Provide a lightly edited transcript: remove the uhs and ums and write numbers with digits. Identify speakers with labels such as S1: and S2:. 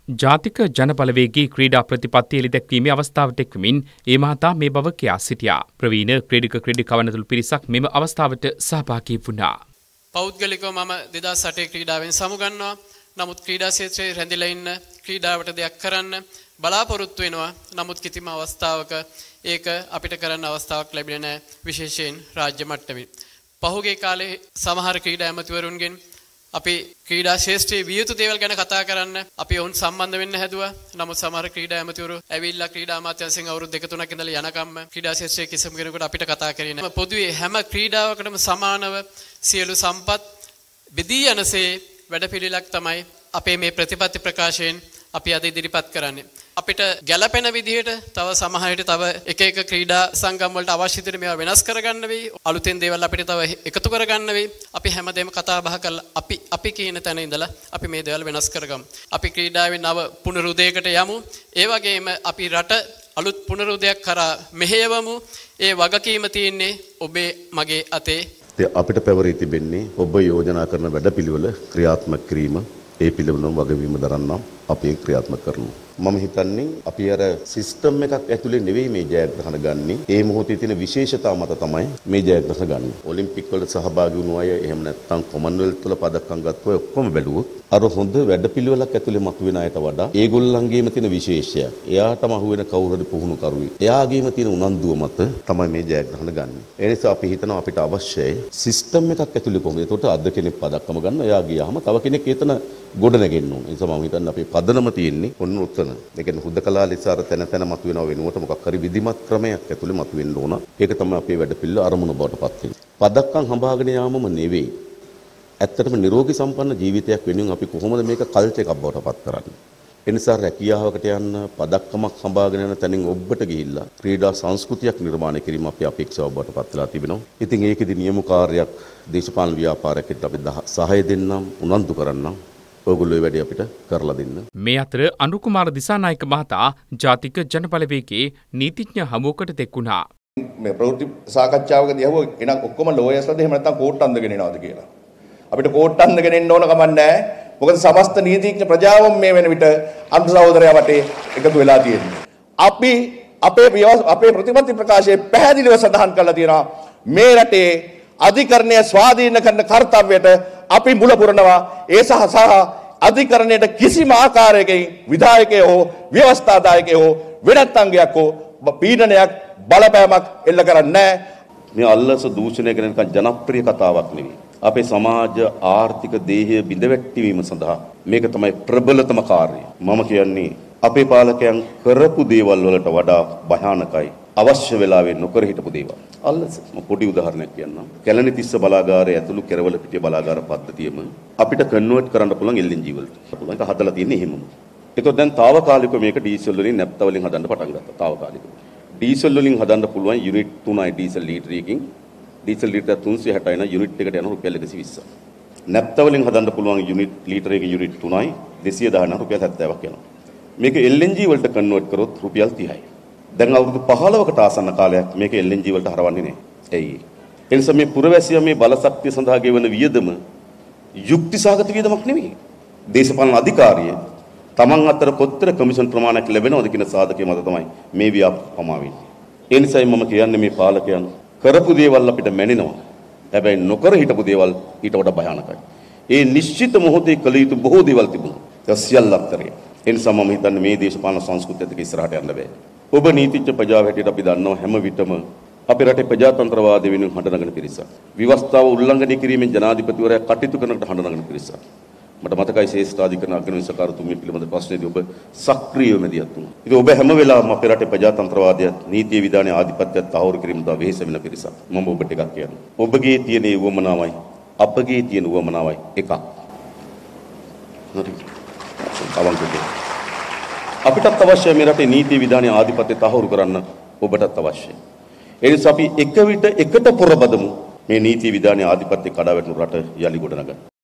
S1: ජාතික ජනබලවේගී ක්‍රීඩා ප්‍රතිපත්තිය එළිදැක්වීමේ අවස්ථාවට එක්වමින් ඒ මහතා මේ බව කියා සිටියා. ප්‍රවීණ ක්‍රීඩිකාවන් ඇතුළු පිරිසක් මෙම අවස්ථාවට සහභාගී වුණා.
S2: පෞද්ගලිකව මම 2008 ක්‍රීඩාවෙන් සමුගන්නවා. නමුත් ක්‍රීඩා ක්ෂේත්‍රයේ රැඳිලා ඉන්න ක්‍රීඩාවට දෙයක් කරන්න බලාපොරොත්තු වෙනවා. නමුත් කිසිම අවස්ථාවක ඒක අපිට කරන්න අවස්ථාවක් ලැබෙන්නේ නැහැ, විශේෂයෙන් රාජ්‍ය මට්ටමින්. පහුගිය කාලේ සමහර ක්‍රීඩා ඇමතිවරුන්ගෙන් අපි ක්‍රීඩා ශේෂ්ත්‍රයේ විය යුතු දේවල් ගැන කතා කරන්න අපි ඔවුන් සම්බන්ධ වෙන්න හැදුවා. නමුත් සමහර ක්‍රීඩා ඇමතිවරු ඇවිල්ලා ක්‍රීඩා අමාත්‍යාංශයෙන් අවුරුදු 2-3ක් ඉඳලා යනකම්ම ක්‍රීඩා ශේෂ්ත්‍රයේ කිසිම කෙනෙකුට අපිට කතා කරේ නැහැ. පොදුවේ හැම ක්‍රීඩාවකටම සමානව සියලු සම්පත් බෙදී යනසේ වැඩපිළිවෙලක් තමයි අපේ මේ ප්‍රතිපත්ති ප්‍රකාශයෙන් අපි අද ඉදිරිපත් කරන්නේ. අපිට ගැළපෙන විදිහට තව සමහරවිට තව එක ක්‍රීඩා සංගම් වලට අවශ්‍ය විදිහට මේවා වෙනස් කරගන්න වෙයි. අලුතෙන් දේවල් අපිට තව එකතු කරගන්න වෙයි. අපි හැමදේම කතා බහ කරලා අපි කියන තැන ඉඳලා අපි මේ දේවල් වෙනස් කරගමු. අපි ක්‍රීඩාවේ නව පුනරුදයකට යමු. ඒ වගේම අපි රට අලුත් පුනරුදයක් කරා මෙහෙයවමු. ඒ වගකීම තියෙන්නේ ඔබේ මගේ අතේ.
S3: අපිට පැවරී තිබෙන්නේ ඔබ යෝජනා කරන වැඩපිළිවෙල ක්‍රියාත්මක කිරීම. ඒ පිළිබඳව වගවීම දරන්නම් අපි ක්‍රියාත්මක කරනවා. මම හිතන්නේ අපි අර සිස්ටම් එකක් ඇතුලේ නෙවෙයි මේ ජයග්‍රහණ ගන්නේ. ඒ මොහොතේ තියෙන විශේෂතාව මත තමයි මේ ජයග්‍රහණ ගන්න. ඔලිම්පික් වල සහභාගී වුණු අය එහෙම නැත්නම් කොමන්වෙල්ත් වල පදක්කම් ගත්ත අය ඔක්කොම බැලුවොත් අර හොඳ වැඩපිළිවෙලක් ඇතුලේ මතුවෙන අයට වඩා ඒගොල්ලන්ගේම තියෙන විශේෂය, එයාටම අහුවෙන කවුරු හරි පුහුණු කරුවෙක්, එයාගේම තියෙන උනන්දුව මත තමයි මේ ජයග්‍රහණ ගන්න. ඒ නිසා අපි හිතනවා අපිට අවශ්‍යයි සිස්ටම් එකක් ඇතුලේ කොහොමද. ඒකට අද කෙනෙක් පදක්කම ගන්න, එයා ගියාම තව කෙනෙක් එතන ගොඩ නැගෙන්න ඕනේ. ඒ නිසා මම හිතන්නේ අපේ පදනම තියෙන්නේ ඔන්න උත්තර. ඒ කියන්නේ හුදකලා ලෙසාර තැන මතුවෙනව වෙනුවට මොකක් හරි විධිමත් ක්‍රමයක් ඇතුලේ මතුවෙන්න ඕන. ඒක තමයි අපේ වැඩපිළිවෙල අරමුණ බවට පත් වෙන්නේ. පදක්කම් හඹාගෙන යාමම නෙවෙයි. ඇත්තටම නිරෝගී සම්පන්න ජීවිතයක් වෙනුවෙන් අපි කොහොමද මේක කල්චර් එකක් බවට පත් කරන්නේ? ඒ නිසා රැකියාවකට යන්න පදක්කමක් හඹාගෙන යන තැනින් ඔබට ගිහිල්ලා ක්‍රීඩා සංස්කෘතියක් නිර්මාණය කිරීම අපේ අපේක්ෂාව බවට පත් වෙලා තිබෙනවා. ඉතින් ඒකෙදි නියම කාර්යයක් දේශපාලන ව්‍යාපාරයකට අපි සහාය දෙන්නම්, උනන්දු කරන්නම්. ඔයගොල්ලෝ වැඩි අපිට කරලා දෙන්න.
S1: මේ අතර අනුකුමාර දිසානායක මහතා ජාතික ජනබලවේගයේ නීතිඥ හමුවකට දෙක්ුණා.
S4: මේ ප්‍රවෘත්ති සාකච්ඡාවකදී අහුව එනක් ඔක්කොම ලෝයර්ස්ලාද එහෙම නැත්නම් කෝට් අන්දගෙන එනවද කියලා. අපිට කෝට් අන්දගෙන එන්න ඕන කමක් නැහැ. මොකද සමස්ත නීතිඥ ප්‍රජාවම මේ වෙන විට අන්ත සහෝදරයා වටේ එකතු වෙලා තියෙනවා. අපි අපේ ප්‍රතිපත්ති ප්‍රකාශයේ පැහැදිලිව සඳහන් කරලා තියෙනවා මේ රටේ අධිකරණය ස්වාධීන කරන කාර්යයට අපි මුල පුරනවා. ඒ සහ අධිකරණයට කිසිම ආකාරයකින් විධායකයෝ හෝ ව්‍යවස්ථාදායකයෝ හෝ වෙනත් අංගයක් හෝ පීඩනයක් බලපෑමක් එල්ල කරන්නේ නැහැ.
S3: මේ අල්ලස දූෂණය කරන එක ජනප්‍රිය කතාවක් නෙවෙයි. අපේ සමාජ ආර්ථික දේහය බිඳවැටීම සඳහා මේක තමයි ප්‍රබලතම කාර්යය. මම කියන්නේ අපේ පාලකයන් කරපු දේවල් වලට වඩා භයානකයි අවශ්‍ය වෙලාවෙ නොකර හිටපු දේවල්. අල්ලස පොඩි උදාහරණයක් කියන්නම්. කැලණිතිස්ස බලාගාරය ඇතුළු කෙරවල පිටිය බලාගාර පද්ධතියම අපිට කන්වර්ට් කරන්න පුළුවන් LNG වලට. පුළුවන්. ඒක හදලා තියෙන්නේ එහෙමම. ඒක දැන් తాවකාලිකව මේක ඩීසල් වලින් නැප්ත වලින් හදන්න පටන් ගත්තා. තාවකාලිකව. ඩීසල් වලින් හදන්න පුළුවන් යුනිට් 3යි ඩීසල් ලීටරයකින්. ඩීසල් ලීටර 360 නම් යුනිට් එකට යන රුපියල් 120ක්. නැප්ත වලින් හදන්න පුළුවන් යුනිට් ලීටරයක යුනිට් 3යි 210 නම් රුපියල් 70ක් යනවා. මේක LNG වලට කන්වර්ට් කරොත් රුපියල් 30යි. දැන් අවුරුදු 15කට ආසන්න කාලයක් මේක LNG වලට හරවන්නේ නැහැ. ඇයි? ඒ නිසා මේ පුරවැසියා මේ බලශක්තිය සඳහා ගෙවන වියදම යුක්තිසහගත වියදමක් නෙවෙයි. දේශපාලන අධිකාරිය තමන් අතර කොතර කමිෂන් ප්‍රමාණයක් ලැබෙනවද කියන සාධකයේ මත තමයි මේ ව්‍යාපමා වෙන්නේ. ඒ නිසායි මම කියන්නේ මේ පාලකයන් කරපු දේවල් අපිට මැනෙනවා. හැබැයි නොකර හිටපු දේවල් ඊට වඩා භයානකයි. ඒ නිශ්චිත මොහොතේ කළ යුතු බොහෝ දේවල් තිබුණා. ඒ සියල්ල අත්හැරිය. ඒ නිසා මම හිතන්නේ මේ දේශපාලන සංස්කෘතියත් එක්ක ඉස්සරහට යන්න බෑ. ඔබ නීතිඥ ප්‍රජාව හැටියට අපි දන්නවා හැම විටම අපේ රටේ ප්‍රජාතන්ත්‍රවාදය වෙනුවෙන් හඬ නගන පිරිසක්. විවස්ථාව උල්ලංඝනය කිරීමෙන් ජනාධිපතිවරයා කටයුතු කරනකට හඬ නගන පිරිසක්. මට මතකයි ශේෂ්ඨාධිකරණ අග්‍රවිනිශ්චයකාරතුමිය පිළිබඳ ප්‍රශ්නේදී ඔබ සක්‍රීයව මැදිහත් වුණා. ඉතින් ඔබ හැම වෙලාවම අපේ රටේ ප්‍රජාතන්ත්‍රවාදය, නීතිය විධානයේ ආධිපත්‍යයත් තහවුරු කිරීම දා වෙහෙස වෙන පිරිසක්. මම ඔබට එකක් කියනවා. ඔබගේ තියෙන උවමනාවයි අපගේ තියෙන උවමනාවයි එකක්. හරි. අවංකව අපිටත් අවශ්‍යයි මේ රටේ නීති විධානයේ ආධිපත්‍ය තහවුරු කරන්න ඔබටත් අවශ්‍යයි. ඒ නිසා අපි එක විට එකට පොරබදමු මේ නීති විධානයේ ආධිපත්‍ය කඩා වැටුණු රට යලි ගොඩනගන්න.